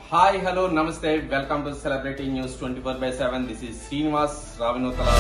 Hi, hello, namaste. Welcome to Celebrating News 24/7. This is Srinivas Ravinotala.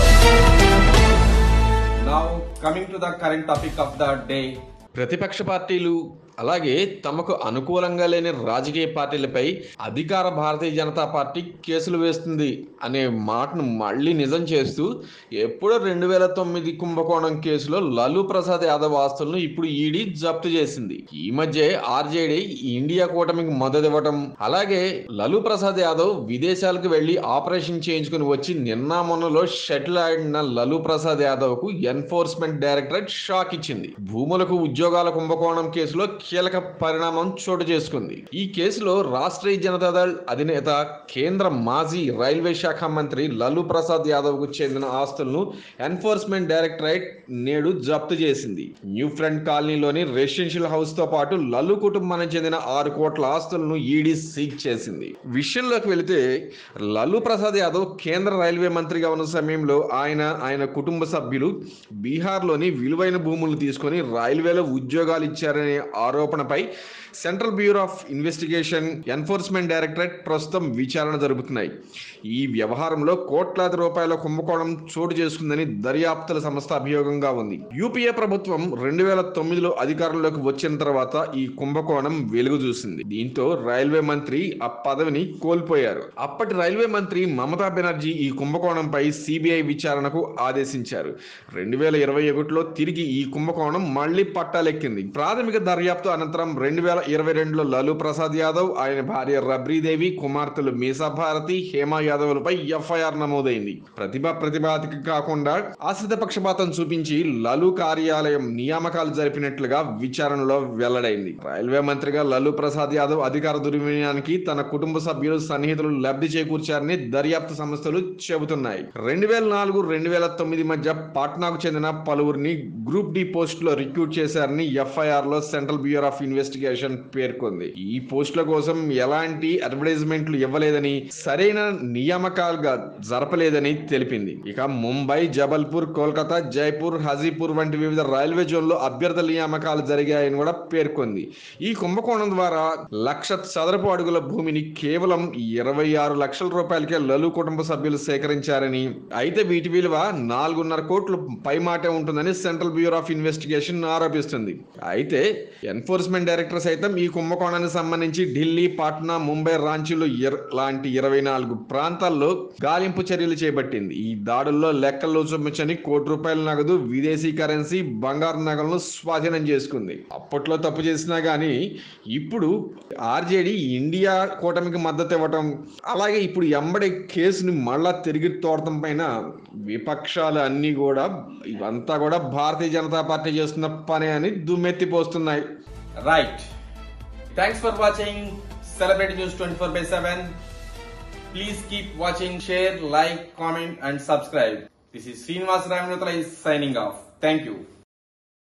Now, coming to the current topic of the day. ప్రతిపక్ష పార్టీలు అలాగే తమకు అనుకూలంగా లేని రాజకీయ పార్టీలపై అధికార భారతీయ జనతా పార్టీ కేసులు వేస్తుంది అనే మాటను మళ్లీ నిజం చేస్తూ ఎప్పుడో 2009 కుంభకోణం కేసులో లలూ ప్రసాద్ యాదవ్ ఆస్తులను ఇప్పుడు ఈడీ జప్తు చేసింది. ఈ మధ్య ఆర్జేడీ ఇండియా కూటమికి మద్దతు ఇవ్వటం, అలాగే లలూ ప్రసాద్ యాదవ్ విదేశాలకు వెళ్లి ఆపరేషన్ చేయించుకుని వచ్చి నిన్న మొన్నలో షటిల్ ఆడిన లలూ ప్రసాద్ యాదవ్ కు ఎన్ఫోర్స్మెంట్ డైరెక్టరేట్ షాక్ ఇచ్చింది. భూములకు ఉద్యోగాల కుంభకోణం కేసులో కీలక పరిణామం చోటు చేసుకుంది. ఈ కేసులో రాష్ట్రీయ జనతాదళ్ అధినేత, కేంద్ర మాజీ రైల్వే శాఖ మంత్రి లలూ ప్రసాద్ యాదవ్ కు చెందిన ఆస్తులను ఎన్ఫోర్స్మెంట్ డైరెక్టరేట్ నేడు జప్తు చేసింది. న్యూ ఫ్రంట్ కాలనీలోని రెసిడెన్షియల్ హౌస్ తో పాటు లలూ కుటుంబానికి చెందిన 6 కోట్ల ఆస్తులను ఈడీ సీజ్ చేసింది. విషయంలోకి వెళితే లలూ ప్రసాద్ యాదవ్ కేంద్ర రైల్వే మంత్రిగా ఉన్న సమయంలో ఆయన కుటుంబ సభ్యులు బీహార్లోని విలువైన భూములను తీసుకొని రైల్వేలో ఉద్యోగాలు ఇచ్చారనే ఆరోపణపై central bureau of investigation, enforcement directorate ప్రస్తుతం విచారణ జరుపుతున్నాయి. ఈ వ్యవహారంలో కోట్లాది రూపాయల కుంభకోణం చోటు చేసుకుందని దర్యాప్తుల సంస్థ అభియోగంగా ఉంది. యూపీఏ ప్రభుత్వం 2009లో అధికారంలోకి వచ్చిన తర్వాత ఈ కుంభకోణం వెలుగు చూసింది. దీంతో రైల్వే మంత్రి ఆ పదవిని కోల్పోయారు. అప్పటి రైల్వే మంత్రి మమతా బెనర్జీ ఈ కుంభకోణంపై సిబిఐ విచారణకు ఆదేశించారు. 2021లో తిరిగి ఈ కుంభకోణం మళ్లీ పట్టాలెక్కింది. ప్రాథమిక దర్యాప్తు అనంతరం 2022లో లలూ ప్రసాద్ యాదవ్, ఆయన భార్య రబ్రీదేవి, కుమార్తెలు మీసా భారతి, హేమా యాదవ్లపై ఎఫ్ఐఆర్ నమోదైంది. ప్రతిపాదిక కాకుండా ఆశ్రిత పక్షపాతం చూపించి లలూ కార్యాలయం నియామకాలు జరిపినట్లుగా విచారణలో వెల్లడైంది. రైల్వే మంత్రిగా లలూ ప్రసాద్ యాదవ్ అధికార దుర్వినియోగానికి తన కుటుంబ సభ్యులు, సన్నిహితులు లబ్ధి చేకూర్చారని దర్యాప్తు సంస్థలు చెబుతున్నాయి. 2004-2009 మధ్య పాట్నాకు చెందిన పలువురిని గ్రూప్ డి పోస్టులో రిక్రూట్ చేశారని ఎఫ్ఐఆర్ లో సెంట్రల్ బ్యూరో ఆఫ్ ఇన్వెస్టిగేషన్ పేర్కొంది. ఈ పోస్టుల కోసం ఎలాంటి అడ్వర్టైజ్మెంట్లు ఇవ్వలేదని, సరైన నియామకాలుగా జరపలేదని తెలిపింది. ఇక ముంబై, జబల్పూర్, కోల్కతా, జైపూర్, హాజీపూర్ వంటి వివిధ రైల్వే జోన్లో అభ్యర్థుల నియామకాలు జరిగాయని కూడా పేర్కొంది. ఈ కుంభకోణం ద్వారా 1,00,000 చదరపు అడుగుల భూమిని కేవలం 26 లక్షల రూపాయలకే లలూ కుటుంబ సభ్యులు సేకరించారని, అయితే వీటి విలువ 4.5 కోట్లు పైమాటే ఉంటుందని సెంట్రల్ బ్యూరో ఆఫ్ ఇన్వెస్టిగేషన్ ఆరోపిస్తుంది. అయితే ఎన్ఫోర్స్మెంట్ డైరెక్టర్ సైతం ఈ కుంభకోణానికి సంబంధించి ఢిల్లీ, పాట్నా, ముంబై, రాంచీలు లాంటి 24 ప్రాంతాల్లో గాలింపు చర్యలు చేపట్టింది. ఈ దాడుల్లో లెక్కల్లో చూపించని ₹1,00,00,000 నగదు, విదేశీ కరెన్సీ, బంగారు నగలను స్వాధీనం చేసుకుంది. అప్పట్లో తప్పు చేసినా గానీ ఇప్పుడు ఆర్జేడీ ఇండియా కూటమికి మద్దతు ఇవ్వటం, అలాగే ఇప్పుడు ఎంబడి కేసుని మళ్ళా తిరిగి తోడటం పైన విపక్షాలు అన్ని కూడా ఇవంతా కూడా భారతీయ జనతా పార్టీ చేస్తున్న పని అని దుమ్మెత్తిపోస్తున్నాయి. Right. Thanks for watching Celebrating News 24/7. Please keep watching, share, like, comment and subscribe. This is Srinivas Ravinothala signing off. Thank you.